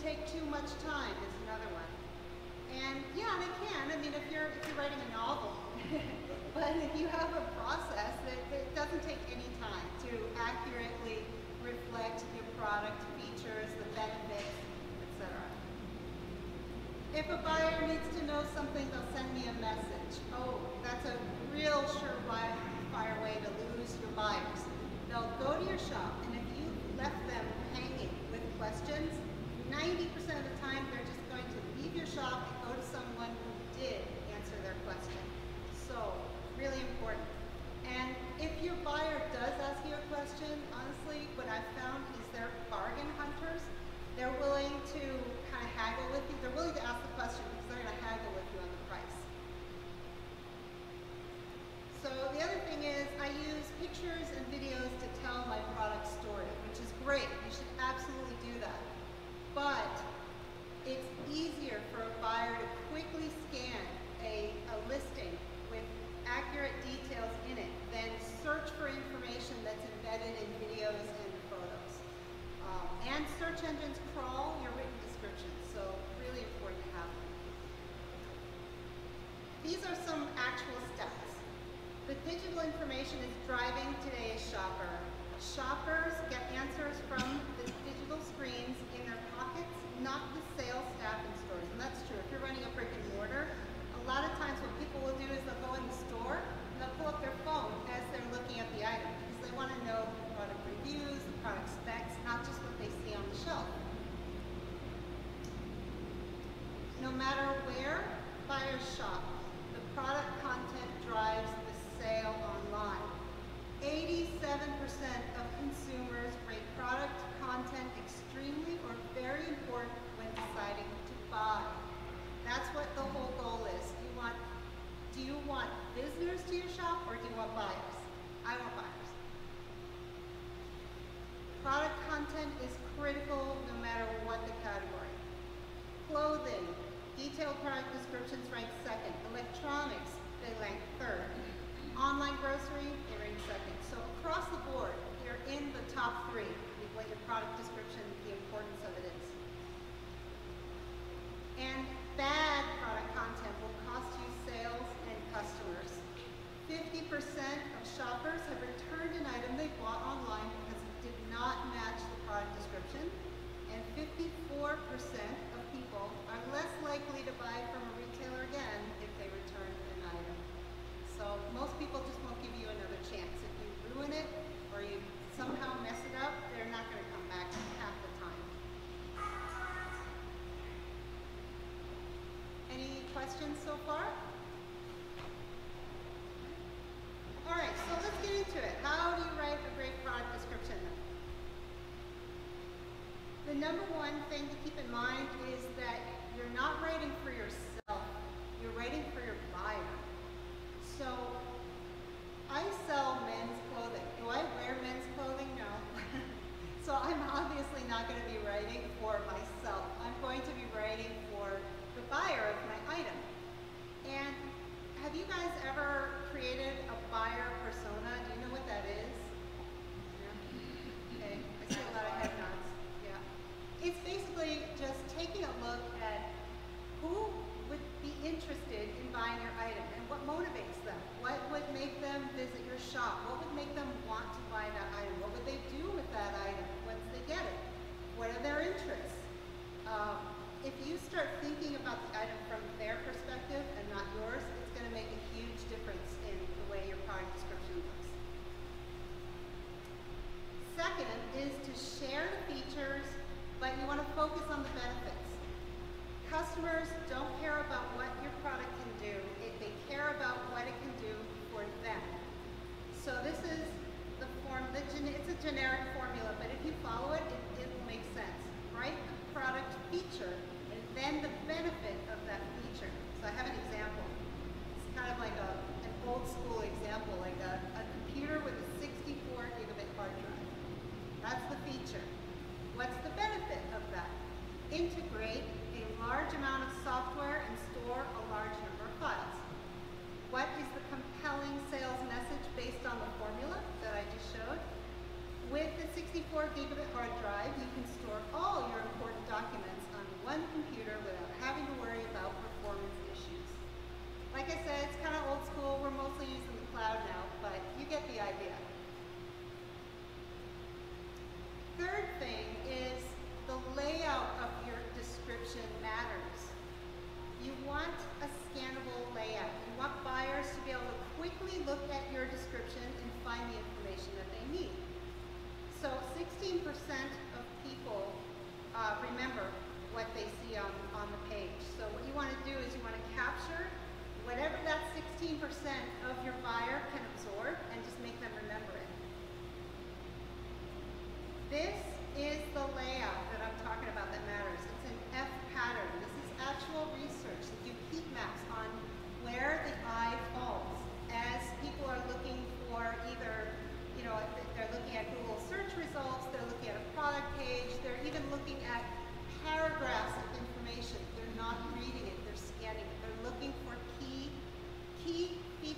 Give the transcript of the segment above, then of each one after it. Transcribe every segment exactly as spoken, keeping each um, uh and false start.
take too much time is another one. And yeah, they can. I mean, if you're if you're writing a novel, but if you have a process that, that doesn't take any time to accurately reflect your product features, the benefits, et cetera. If a buyer needs to know something, they'll send me a message. Oh, that's a real surefire way to lose your buyers. They'll go to your shop, and if you left them hanging with questions, ninety percent of the time they're just going to leave your shop and go to someone who did answer their question. So, really important. And if your buyer does ask you a question, honestly, what I've found is they're bargain hunters. They're willing to kind of haggle with you. They're willing to ask the question because they're going to haggle with you on the price. So the other thing is I use pictures and videos to tell my product story, which is great. You should absolutely do that. But it's easier for a buyer to quickly scan a, a listing with accurate details in it than search for information that's embedded in videos and photos. Um, and search engines crawl your written descriptions, so really important to have them. These are some actual steps. The digital information is driving today's shopper. Shoppers get answers from the digital screens in their pockets, not the sales staff in stores. And that's true. If you're running a brick and mortar, a lot of times what people will do is they'll go in the store and they'll pull up their phone as they're looking at the item because they want to know the product reviews, the product specs, not just what they see on the shelf. No matter where buyers shop, the product content drives the sale online. eighty-seven percent of consumers rate product content extremely or very important when deciding to buy. That's what the whole goal is. You want, do you want visitors to your shop or do you want buyers? I want buyers. Product content is critical no matter what the category. Clothing, detailed product descriptions rank second. Electronics, they rank third. Online grocery, they rank second. So across the board, you're in the top three with what your product description, the importance of it is. And bad product content will cost you sales and customers. fifty percent of shoppers have returned an item they bought online because it did not match the product description, and fifty-four percent of people are less likely to buy from a retailer again if they return an item. So most people just won't give you another chance. If you ruin it or you somehow mess it up, they're not going to come back half the time. Any questions so far? All right, so let's get into it. How do you write a great product description? The number one thing to keep in mind is that you're not writing for yourself, you're writing for your buyer. So, I sell men's clothing. Do I wear men's clothing? No. So I'm obviously not going to be writing for myself. I'm going to be writing for the buyer of my item. And have you guys ever created a buyer persona? Do you know what that is? Yeah. Okay, I see a lot of head nods. Yeah. It's basically just taking a look at who would be interested in buying your item and what motivates them. What would make them visit your shop? What would make them want to buy that item? What would they do with that item once they get it? What are their interests? Um, if you start thinking about the item from their perspective and not yours, it's going to make a huge difference in the way your product description looks. Second is to share the features, but you want to focus on the benefits. Customers don't care about what your product can do, it, they care about what it can do for them. So this is the form, the gen it's a generic formula, but if you follow it, it, it will make sense. Write the product feature and then the benefit of that feature. So I have an example. It's kind of like a, an old school example, like a, a computer with a sixty-four gigabit hard drive. That's the feature. What's the benefit of that? Integrate a large amount of software and store a large number of files. What is the compelling sales message based on the formula that I just showed? With the sixty-four gigabit hard drive, you can store all your important documents on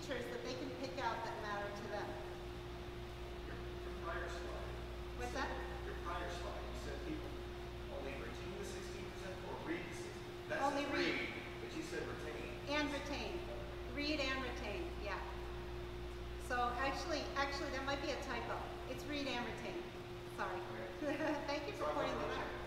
features that they can pick out that matter to them. Your, your prior slide. What's said, that? Your prior slide, you said people only retain the sixteen percent or read the sixteen percent. That's Only read. read, but you said retain. And retain. Read and retain, yeah. So actually, actually that might be a typo. It's read and retain. Sorry. Thank you for pointing that out.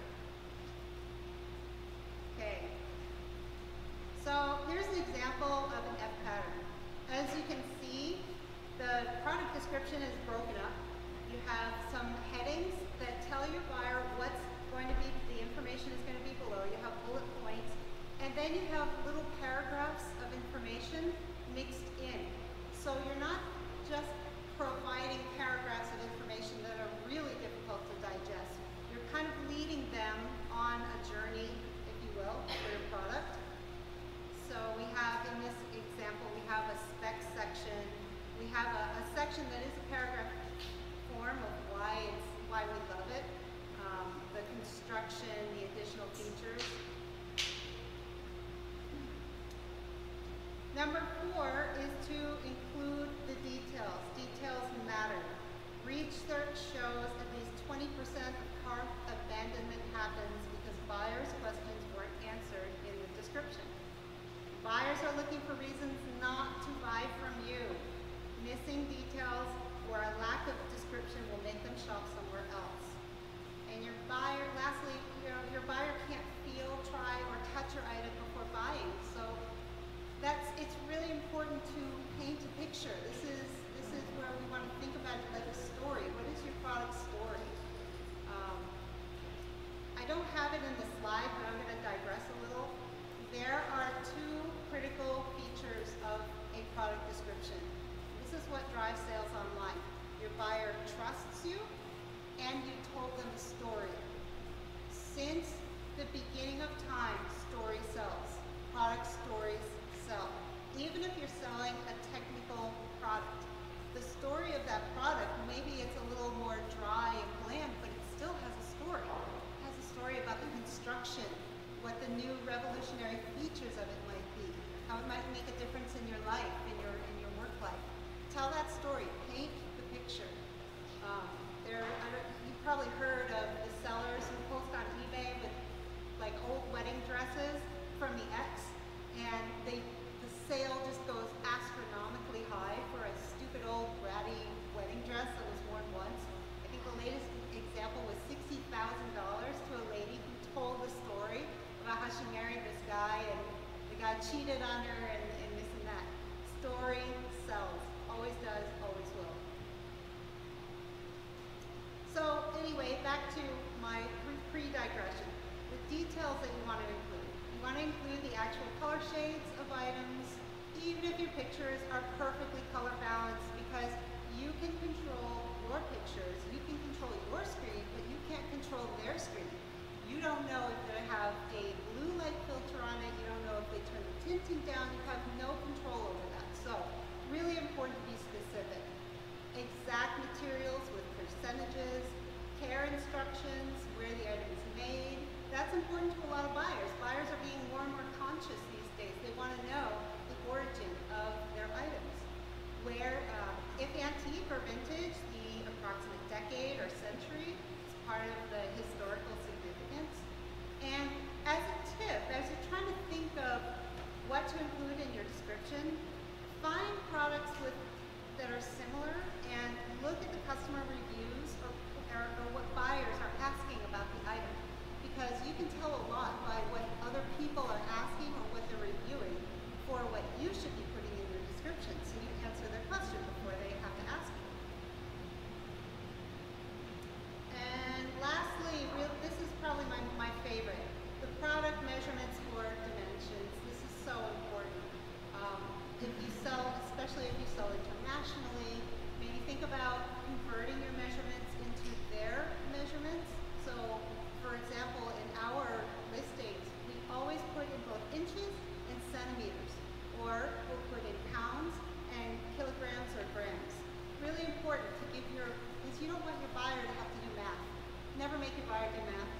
Okay. So here's an example of an F pattern. As you can see, the product description is broken up. You have some headings that tell your buyer what's going to be, the information is going to be below. You have bullet points. And then you have little paragraphs of information mixed in. So you're not just providing paragraphs of information that are really difficult to digest. You're kind of leading them on a journey, if you will, for your product. So we have, in this example, we have a spec section. We have a, a section that is a paragraph form of why it's why we love it, um, the construction, the additional features. Number four is to include the details. Details matter. Research shows at least twenty percent of cart abandonment happens because buyers' questions weren't answered in the description. Buyers are looking for reasons not to buy from you. Missing details or a lack of description will make them shop somewhere else. And your buyer, lastly, you know, your buyer can't feel, try, or touch your item before buying. So that's, it's really important to paint a picture. This is, this is where we want to think about it like a story. What is your product story? Um, I don't have it in the slide, but I'm going to digress a little. There are two critical features of a product description. This is what drives sales online. Your buyer trusts you, and you told them a story. Since the beginning of time, story sells. Product stories sell. Even if you're selling a technical product, the story of that product, maybe it's a little more dry and bland, but it still has a story. It has a story about the construction, what the new revolutionary features of it might be, how it might make a difference in your life, in your in your work life. Tell that story. Paint the picture. Um, there, I don't, you've probably heard of the sellers who post on eBay with like old wedding dresses from the ex, and they the sale just goes astronomically high for a stupid old ratty wedding dress that was worn once. I think the latest example was sixty thousand dollars to a lady who told the story about how she married this guy and the guy cheated on her and, and this and that. Story sells. Always does, always will. So anyway, back to my pre-digression. The details that you want to include. You want to include the actual color shades of items, even if your pictures are perfectly color balanced, because you can control your pictures, you can control your screen, but you can't control their screen. You don't know if they have a blue light filter on it. You don't know if they turn the tinting down. You have no control over that. So, really important to be specific. Exact materials with percentages, care instructions, where the item is made. That's important to a lot of buyers. Buyers are being more and more conscious these days. They want to know the origin of their items. Where, uh, if antique or vintage, the approximate decade or century is part of the historical significance. And as a tip, as you're trying to think of what to include in your description, find products with that are similar and look at the customer reviews or, or, or what buyers are asking about the item. Because you can tell a lot by what other people are asking or what they're reviewing for what you should be putting in your description, so you answer their question before they have to ask you. And lastly, real, this is probably my, my favorite, the product measurements for dimensions. This is so important. Um, if you sell, especially if you sell internationally, maybe think about converting your measurements into their measurements. So, for example, in our listings, we always put in both inches and centimeters, or we'll put in pounds and kilograms or grams. Really important to give your, because you don't want your buyer to have to do math. Never make your buyer do math.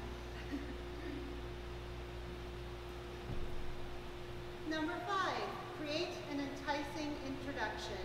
Number five, create an enticing introduction.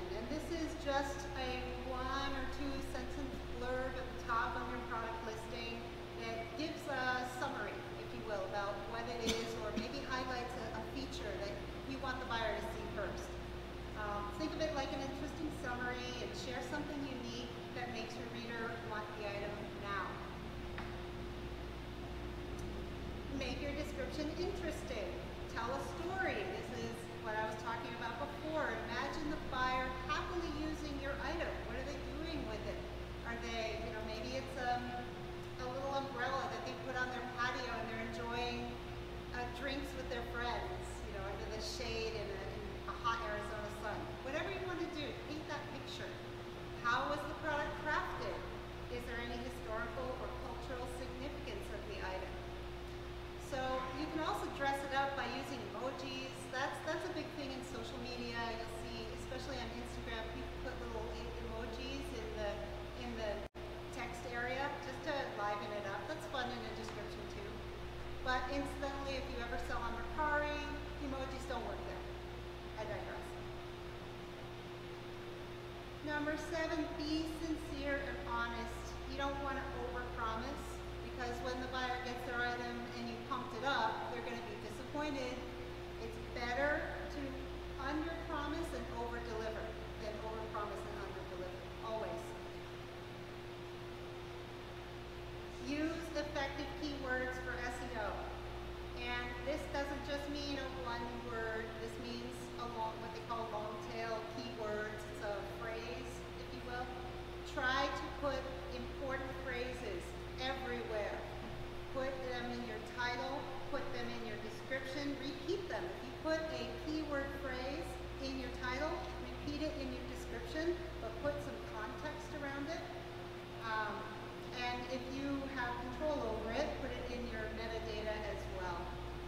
interesting. Tell a story. This is what I was talking about before. Imagine the buyer happily using your item. What are they doing with it? Are they, you know, maybe it's um, a little umbrella that they put on their patio and they're enjoying uh, drinks with their friends, you know, under the shade in a, in a hot Arizona sun. Whatever you want to do, paint that picture. How was the product crafted? Is there any historical or cultural significance of the item? So you can also dress it up by using emojis. That's that's a big thing in social media. You'll see, especially on Instagram, people put little e emojis in the in the text area just to liven it up. That's fun in a description too. But incidentally, if you ever sell on Mercari, emojis don't work there. I digress. Number seven, be sincere and honest. You don't want to overpromise, because when the buyer gets their item and you pumped it up, they're going to be disappointed. It's better to underpromise and overdeliver than overpromise and underdeliver, always. Use effective keywords for S E O. And this doesn't just mean a one word, this means a long, what they call long tail keywords. It's a phrase, if you will. Try to put important phrases everywhere. Put them in your title, put them in your description, repeat them. If you put a keyword phrase in your title, repeat it in your description, but put some context around it. Um, and if you have control over it, put it in your metadata as well.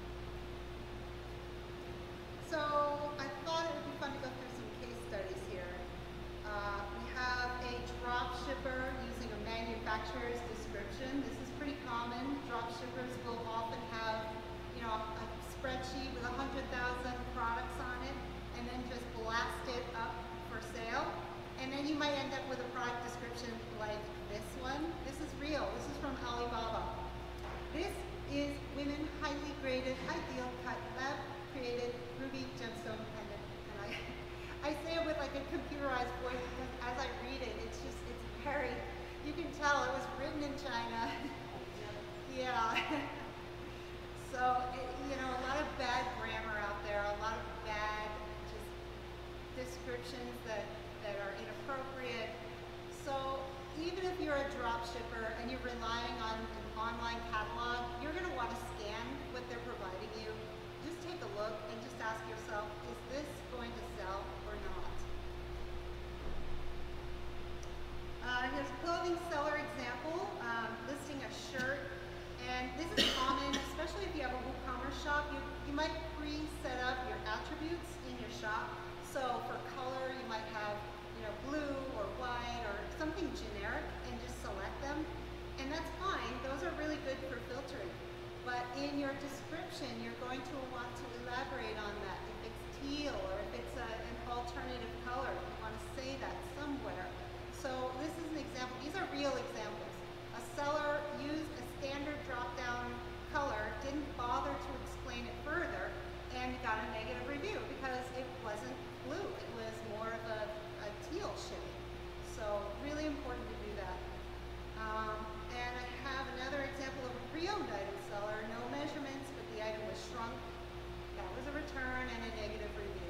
So I thought it would be fun to go through some case studies here. Uh, we have a drop shipper using a manufacturer's description. This is pretty common. Drop shippers will often have, you know, a spreadsheet with one hundred thousand products on it and then just blast it up for sale. And then you might end up with a product description like this one. This is real. This is from Alibaba. This is women highly graded, ideal cut, lab created ruby gemstone pendant. And I, I say it with like a computerized voice because as I read it, it's just, it's very, you can tell it was written in China. Yeah. So, it, you know, a lot of bad grammar out there, a lot of bad just descriptions that, that are inappropriate. So even if you're a drop shipper and you're relying on an online catalog, you're going to want to scan what they're providing you. Just take a look and just ask yourself, is this going to sell or not? Uh, here's a clothing seller example, um, listing a shirt. And this is common, especially if you have a WooCommerce shop. You, you might pre-set up your attributes in your shop. So for color, you might have, you know, blue or white or something generic and just select them. And that's fine. Those are really good for filtering. But in your description, you're going to want to elaborate on that. If it's teal or if it's a, an alternative color, you want to say that somewhere. So this is an example. These are real examples. A seller used a standard drop-down color, didn't bother to explain it further, and got a negative review because it wasn't blue. It was more of a, a teal shade. So really important to do that. Um, and I have another example of a pre-owned item seller, no measurements, but the item was shrunk. That was a return and a negative review.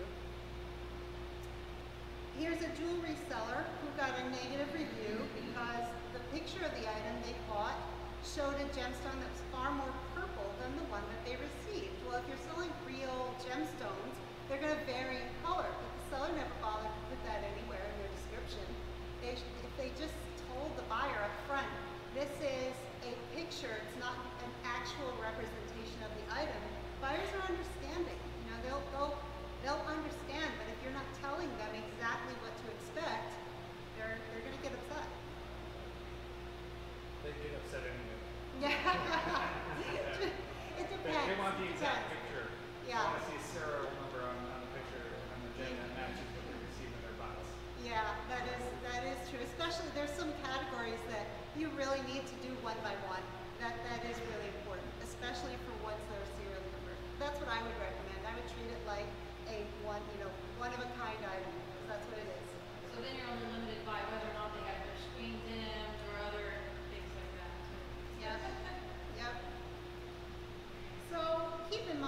Here's a jewelry seller who got a negative review because the picture of the item they bought showed a gemstone that was far more purple than the one that they received. Well, if you're selling real gemstones, they're going to vary in color, but the seller never bothered to put that anywhere in their description. They should, if they just told the buyer up front, this is a picture, it's not an actual representation of the item, buyers are understanding. You know, they'll, they'll, they'll understand, but if you're not telling them exactly what to expect, they're, they're going to get upset. They get upset anyway. Yeah. It depends. They, they want the exact depends. picture. Yeah. They want to see a serial number on, on the picture on the gem that matches what they receive in their box. Yeah, that is that is true. Especially there's some categories that you really need to do one by one. That that is really important, especially for ones that are serial numbered. That's what I would recommend. I would treat it like a one, you know, one of a kind item. That's what it is. So then you're only limited by whether or not they have their screen dimmed or other things like that. Yep. Yep. So keep in mind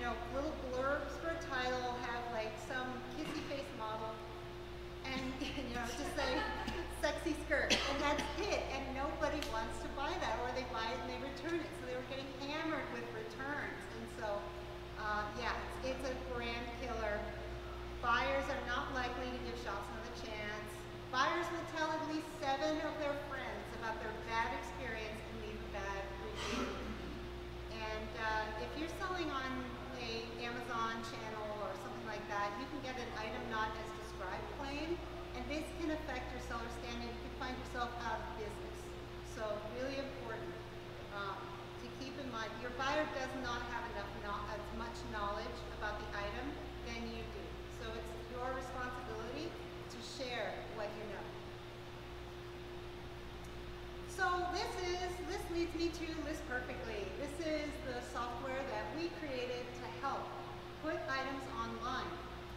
know, little blurbs for a title, have like some kissy face model, and you know, just say sexy skirt, and that's it. And nobody wants to buy that, or they buy it and they return it. So they were getting hammered with returns, and so uh, yeah, it's, it's a brand killer. Buyers are not likely to give shops another chance. Buyers will tell at least seven of their friends about their bad experience and leave a bad review. And uh, if you're selling on a Amazon channel or something like that, you can get an item not as described claim, and this can affect your seller standing. You can find yourself out of business. So really important um, to keep in mind. Your buyer does not have enough no as much knowledge about the item than you do. So it's your responsibility to share what you know. So this is, this leads me to List Perfectly. This is the software that we created to help put items online.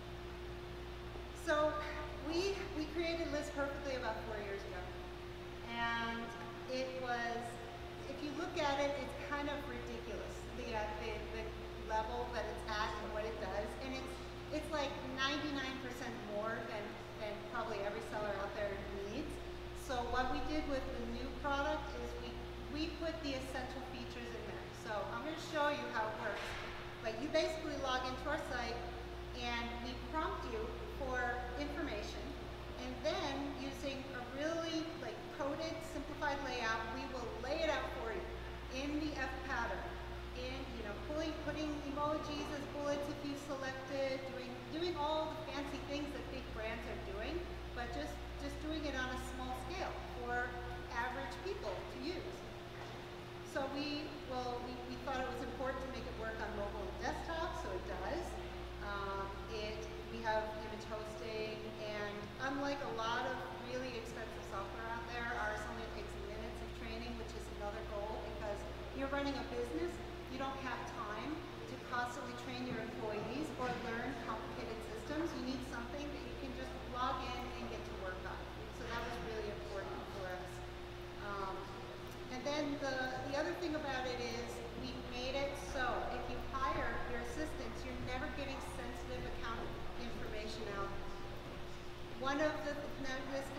So we, we created List Perfectly about four years ago. And it was, if you look at it, it's kind of ridiculous, the, uh, the, the level that it's at and what it does. And it's, it's like ninety-nine percent more than, than probably every seller out there needs. So what we did with the new product is we, we put the essential features in there. So I'm going to show you how it works. But you basically log into our site and we prompt you for information, and then using a really like coded, simplified layout, we will lay it out for you in the F pattern. In, you know, pulling, putting emojis as bullets if you selected, doing, doing all the fancy things that big brands are doing, but just, just doing it on a small scale for average people to use. So we, well, we, we thought it was important to make it work on mobile and desktop, so it does. Um, it, we have image hosting, and unlike a lot of really expensive software out there, ours only takes minutes of training, which is another goal, because you're running a business. You don't have time to constantly train your employees or learn complicated systems. You need something that you can just log in and get to work on. So that was really important for us. Um, and then the, the other thing about it is we made it so if you hire your assistants, you're never getting sensitive account information out. One of the, now this